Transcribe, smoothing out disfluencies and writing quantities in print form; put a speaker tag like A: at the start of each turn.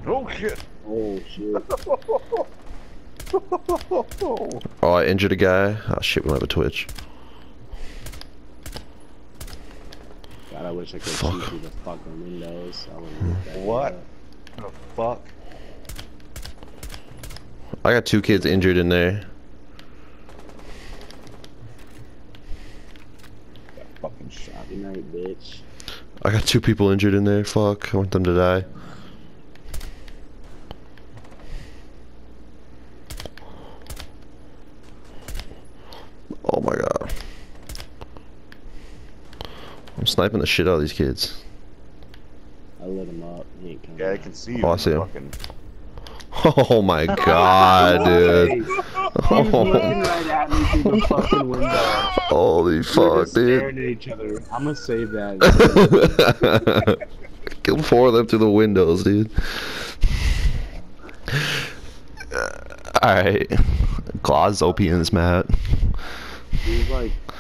A: Oh shit.
B: Oh shit.
C: Oh, I injured a guy. Oh shit, we don't have a Twitch.
B: God, I wish I could
C: Fuck.
B: see through the fucking windows. I wouldn't get that
A: What
B: yet.
A: the fuck?
C: I got 2 kids injured in there.
A: Got fucking shot.
B: Good night, bitch.
C: I got 2 people injured in there. Fuck, I want them to die. Oh my god. I'm sniping the shit out of these kids.
B: I lit him up. He ain't coming.
A: Yeah, I
B: back.
A: can see you.
C: Oh, I
A: in
C: see
A: the
C: him.
A: fucking...
C: Oh my god, dude.
B: He was looking right at me through the fucking window.
C: Holy
B: We were
C: fuck,
B: just staring
C: dude.
B: at each other. I'm gonna save that.
C: Killed 4 of them through the windows, dude. Alright. Glaz OP in this map.
B: He was like